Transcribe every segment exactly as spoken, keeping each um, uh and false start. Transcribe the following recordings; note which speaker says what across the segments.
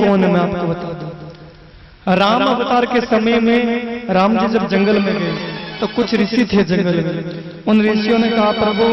Speaker 1: कौन है मैं आपको बता दूं। राम अवतार के समय में राम जी जब जंगल में गए तो कुछ ऋषि थे जंगल में। उन ऋषियों ने कहा प्रभु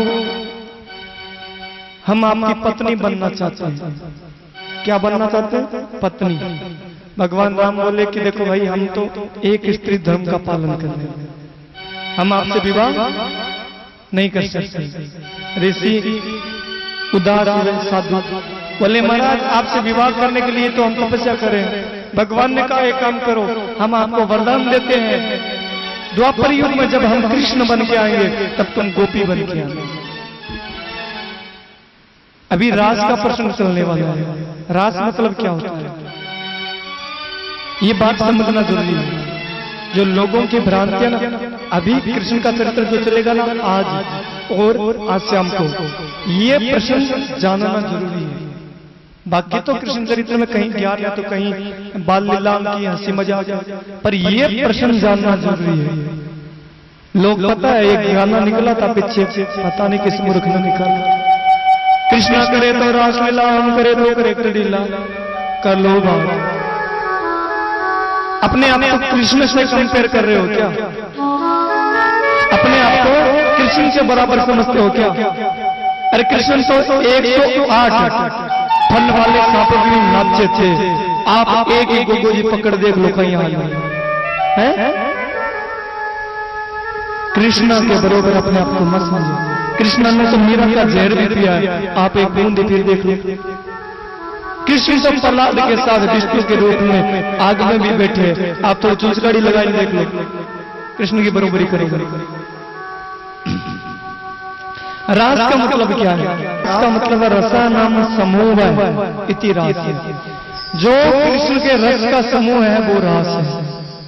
Speaker 1: हम आपकी पत्नी बनना चाहते हैं। क्या बनना चाहते हैं? पत्नी। भगवान राम बोले कि देखो भाई हम तो एक स्त्री धर्म का पालन कर रहे हैं, हम आपसे विवाह नहीं कर सकते। ऋषि उदार साधु बोले महाराज आपसे विवाह करने के लिए तो हम तपस्या करें। भगवान ने कहा एक काम करो हम आपको वरदान देते हैं, द्वापर युग में जब हम कृष्ण बन के आएंगे तब तुम गोपी बन के आएंगे। अभी रास का प्रश्न चलने वाला है। रास मतलब क्या होता है ये बात समझना जरूरी है। जो लोगों की भ्रांतियां ना, अभी कृष्ण का चरित्र जो चलेगा ना आज और आज शाम को, ये प्रश्न जानना जरूरी है। बाकी तो कृष्ण चरित्र में कहीं ज्ञान है तो कहीं बाल लीला की हंसी मजाक, पर ये प्रश्न जानना जरूरी है। लोग पता है एक गाना निकला था पीछे, पता नहीं किस मूर्ख ने निकाला, कृष्णा करे तो रासलीला हम करे तो करे क्रीड़ा कर लो बात। अपने आप को कृष्ण से कंपेयर कर रहे हो क्या? अपने आप को कृष्ण से बराबर समझते हो क्या? अरे कृष्ण तो एक सौ आठ फल वाले सांप भी नाचे थे, आप एक एक गोगो जी पकड़ देख लो कहीं है। कृष्ण के बराबर अपने आप को मत समझो। कृष्ण ने तो मीरा का जहर भी पिया है, आप एक बूंद फिर देख लो। कृष्ण तो प्रहलाद के साथ विष्णु के रूप में आग में भी बैठे, आप तो चुंचगाड़ी लगाई देख लो, कृष्ण की बरोबरी करेंगे। रास का मतलब क्या है? इसका मतलब है रसा नाम समूह इति रास। जो कृष्ण के रस का समूह है वो रास है।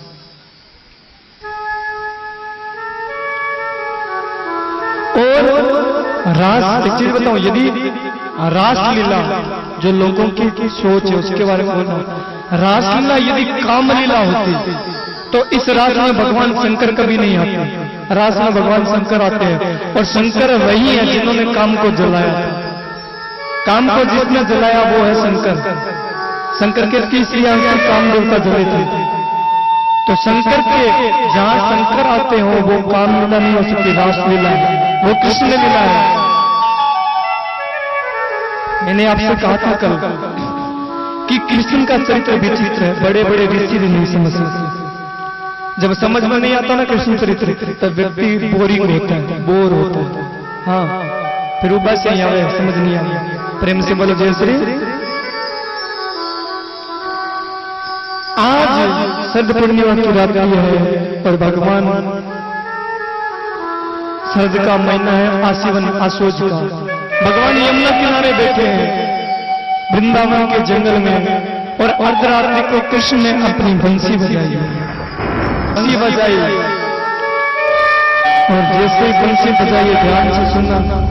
Speaker 1: और रास एक चीज बताऊं, यदि रासलीला जो लोगों की सोच है उसके बारे में बोलना, रासलीला यदि कामलीला होती तो इस रास में भगवान शंकर कभी नहीं आते। रास में भगवान शंकर आते हैं और शंकर वही है जिन्होंने काम को जलाया। काम को जिसने जलाया वो है शंकर। शंकर के तीसरी आंख काम देवता जले थे। तो शंकर के जहां शंकर आते हो वो कामलीला नहीं हो सकती, रासलीला है, वो कृष्ण लीला है। मैंने आपसे कहा था कल कि कृष्ण का चरित्र विचित्र है, बड़े बड़े ऋषि भी नहीं समझ सकते। जब समझ में नहीं आता ना कृष्ण चरित्र तब व्यक्ति बोरिंग होता है, बोर होता है। हाँ फिर वो बस यही आवे, समझ नहीं आया। प्रेम से बोलो जय श्री। आज शरद पूर्णिमा की रात्रि है और भगवान शरद का महीना है, आशीवन आशोज का। भगवान यमुना किनारे बैठे हैं वृंदावन के जंगल में और अर्धरात्रि को कृष्ण ने अपनी बंसी बजाई बंसी बजाई और जैसे बंसी बजाई ध्यान से सुनना।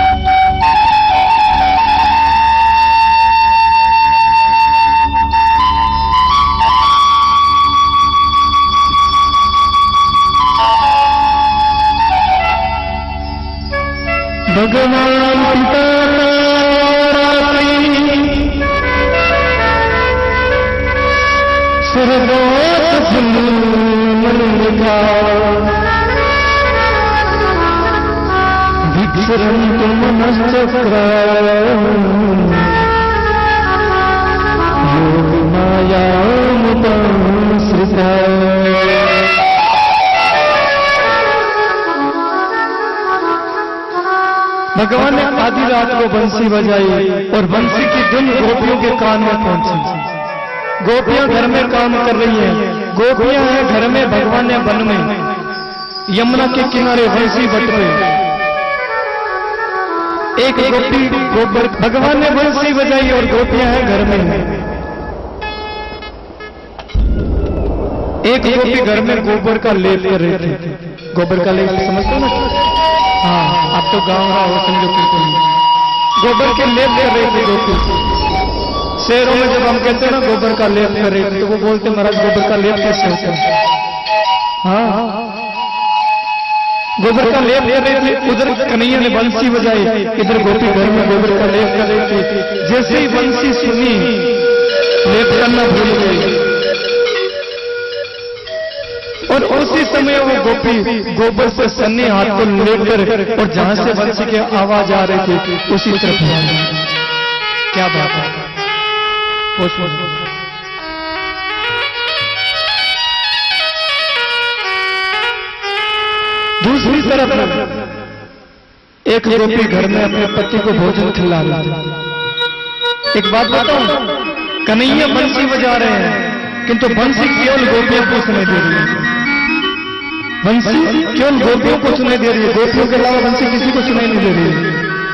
Speaker 1: भगवान पिता सर्वोत मलिका भिक्षरन्तु मनश्चक्र योगी मायामुपश्रिता। भगवान ने आधी रात को बंसी बजाई और बंसी की धुन गोपियों के कान में पहुंची। गोपियां घर में काम कर रही हैं, गोपियां हैं घर में, भगवान ने वन में यमुना के किनारे बंसी बट रही। एक गोपी गोबर, भगवान ने बंसी बजाई और गोपियां हैं घर में। एक गोपी घर में गोबर का लेप कर रही थी। गोबर का लेप समझते हो ना? हाँ आप तो गाँव रहा हो समझो बिल्कुल। गोबर के लेप कर रही थी गोपी। शहरों में जब हम कहते हैं ना गोबर का लेप कर रही थी तो वो बोलते महाराज गोबर का लेप कैसे होता है? हाँ गोबर का लेप कर रही थी। उधर कन्हैया ने बंसी बजाई, इधर गोपी घर में गोबर का लेप कर रही थी। जैसे ही बंसी सुनी लेप करना भूल गई। और उसी समय वो गोपी गोबर से सन्नी हाथ को लेकर और जहां से बंसी की आवाज आ रही थी उसी तरफ। क्या बात है। दूसरी तरफ एक गोपी घर में अपने पति को भोजन खिला रही थी। एक बात बताऊं, कन्हैया बंसी बजा रहे हैं किंतु बंसी केवल गोपियों को सुनाई दे रही है। बंसी केवल गोपियों को सुनाई दे रही है, गोपियों के अलावा बंसी किसी को सुनाई नहीं दे रही है।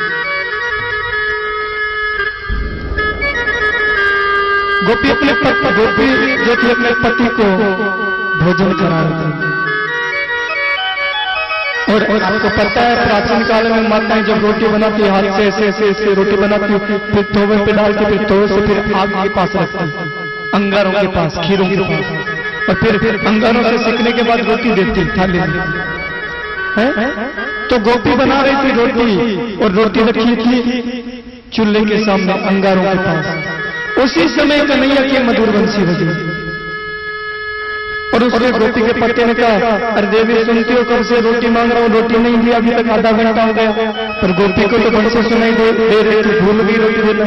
Speaker 1: गोपी अपने पति गोपी जो थी अपने पति को भोजन करा रही थी। और, और आपको पता है प्राचीन काल में माताएं जब रोटी बनाती हाथ से ऐसे ऐसे ऐसे रोटी बनाती, फिर तवे पे डाल के फिर तवे से फिर आग के पास रखती, अंगारों के पास, खीरों के पास, और फिर फिर अंगारों से सीखने के बाद रोटी देती थाली में। तो गोपी बना रही थी रोटी और रोटी रखी थी चूल्हे के सामने अंगारों के पास। उसी समय कन्हैया की मधुर बंसी बजी और उसने गोपी के पति ने कहा, अरे देवी सुनती हो, कब से रोटी मांग रहा हूँ, रोटी नहीं दी, अभी तक आधा घंटा हो गया। पर गोपी को तो बंसी सुनाई दे रही थी, भूल गई रोटी देना।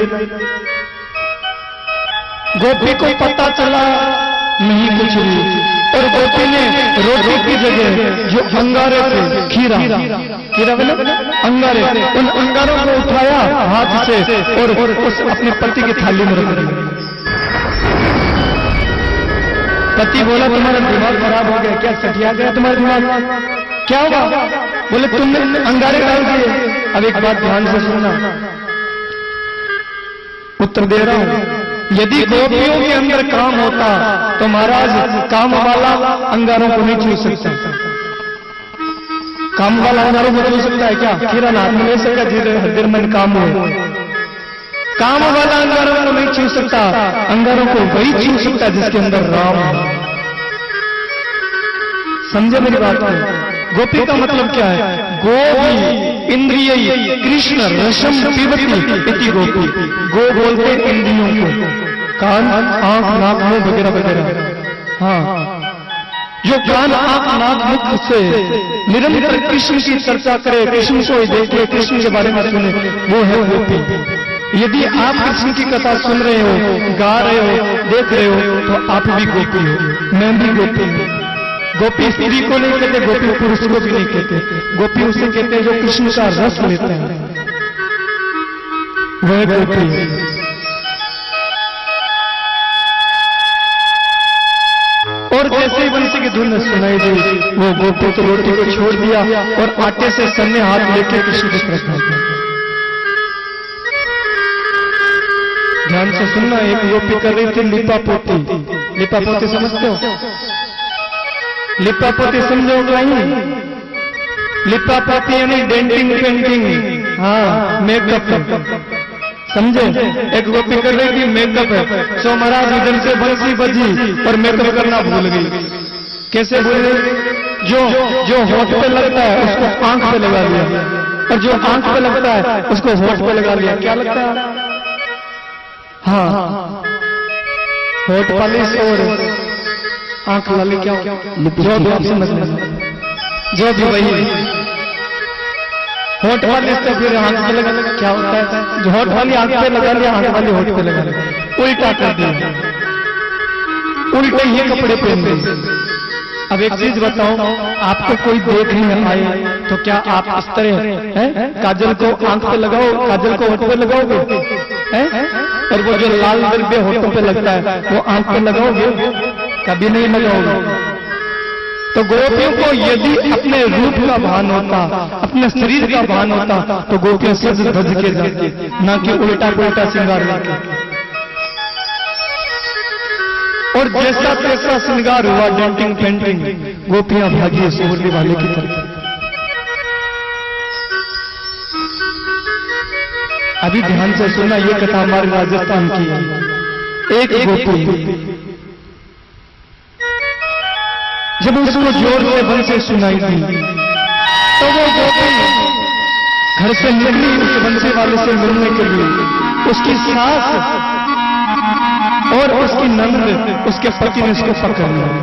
Speaker 1: गोपी को पता चला नहीं कुछ भी, और गोपी ने रोटी की जगह जो अंगारे थे, खीरा खीरा बोले अंगारे, उन अंगारों को उठाया हाथ से और उस अपने पति की थाली में रख दिया। पति बोला, तुम्हारा दिमाग खराब हो गया क्या, सटिया गया तुम्हारा दिमाग, क्या होगा? बोले तुमने अंगारे डाल दिए। अब एक बात ध्यान से सुनना, उत्तर दे रहा हूं। यदि गोपियों के अंदर काम होता तो महाराज काम वाला अंगारों को नहीं छू सकता। काम वाला अंगारों को छू सकता है क्या? खीरा हाथ में ले सकता, धीरे हर मन काम हुए। काम वाला अंगारों को नहीं छू सकता, अंगारों को वही छू सकता जिसके अंदर राम है। समझे मेरी बात को? गोपी का मतलब क्या है? गोपी इंद्रिय कृष्ण रसम पिबती इति गोपी। गो बोलते इंद्रियों को, कान आंख नाक मुंह वगैरह वगैरह। हाँ, जो कान आंख नाक मुख से निरंतर कृष्ण की चर्चा करे, कृष्ण को देखे, कृष्ण के बारे में सुने, वो है गोपी। यदि आप कृष्ण की कथा सुन रहे हो, गा रहे हो, देख रहे हो, तो आप भी गोपी हो, मैं भी गोपी हूं। गोपी स्त्री को नहीं कहते, गोपी पुरुष को भी नहीं कहते, गोपी उसे कहते हैं जो कृष्ण का रस लेते हैं, वह गोपी है। और जैसे ही बंसी की धुन सुनाई दी, वो गोपी तो रोटी को छोड़ दिया और आटे से सन्ने हाथ लेके कृष्ण की तरफ भाग गया। ध्यान से सुनना, एक गोपी कर रही थी लिपा पोती। लिपा पोती समझते हो? लिपा पोती समझो नहीं? लिपा पोती यानी डेंटिंग पेंटिंग, हाँ मेकअप, समझे? एक गोपी कर रही थी मेकअप है, सो महाराज इधर से बंसी बजी और मेकअप करना भूल गई। कैसे भूल गई? जो जो होठ पे लगता है उसको आंख पे लगा लिया, और जो आंख पे लगता है उसको होठ पे लगा लिया। क्या लगता है? हाँ, होठ पॉलिश और आंख लाली। क्या जो भी आप समझ लें, जो भी वही होठ वाली तो फिर आंख पे लगा। क्या होता है? जो होठ वाली आंख पे लगा लिया, आंख वाली होठ पे लगा लिया, उल्टा कर दिया, उल्टे ये कपड़े पहन गए। अब एक चीज बताओ, आपको कोई देखने आए तो क्या आप इस तरह है काजल को आंख पे लगाओ, काजल को होठ पे लगाओगे? हैं? और वो जो लाल द्रव्य होठों पे लगता है वो आंख पे लगाओगे? कभी नहीं लगाओगे। तो गोपियों को यदि अपने रूप का भान होता, अपने शरीर का भान होता, तो गोपियां सज धज के जाती, ना कि उल्टा पुल्टा श्रृंगार लाके। और जैसा तैसा श्रृंगार हुआ, डेंटिंग पेंटिंग, गोपियां भागी सुवर्ली वाले की तरफ। अभी ध्यान से सुनना, ये कथा हमारे राजस्थान की है। एक गोपी जब उसको जोर से बंसी सुनाई दी तो वो गोपी घर से निकली उस बंसी वाले से मिलने के लिए। उसकी सास और उसकी नंद उसके पति ने उसको पकड़ लिया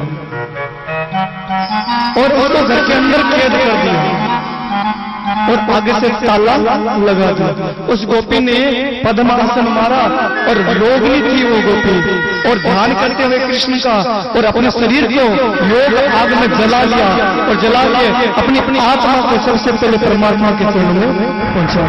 Speaker 1: और उसको घर के अंदर कैद कर दिया और आगे से ताला लगा दिया। उस गोपी ने पद्मासन मारा और रोगिणी थी वो गोपी, और ध्यान करते हुए कृष्ण का और अपने शरीर को योग आग में जला लिया और जला के अपनी अपनी आत्मा को सबसे पहले परमात्मा के चरणों में पहुंचा।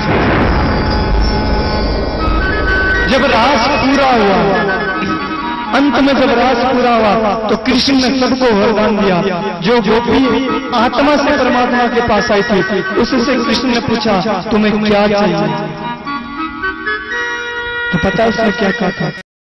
Speaker 1: जब रास पूरा हुआ, अंत में जब रास पूरा हुआ तो कृष्ण ने सबको वरदान दिया। जो गोपी आत्मा से परमात्मा के पास आई थी उससे कृष्ण ने पूछा तुम्हें क्या चाहिए, तो पता उसने क्या कहा था?